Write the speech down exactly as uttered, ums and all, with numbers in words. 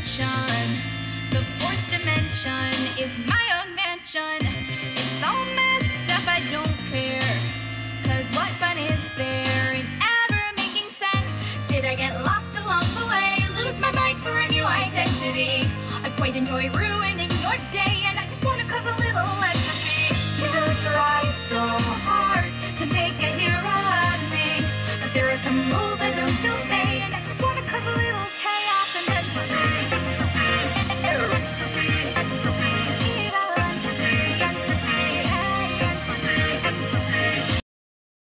attention. The fourth dimension is my own mansion. It's all messed up, I don't care. Cause what fun is there in ever making sense? Did I get lost along the way? Lose my mind for a new identity? I quite enjoy ruining your day, and I just wanna cause a little entropy. You tried so hard to make a hero out of me, but there are some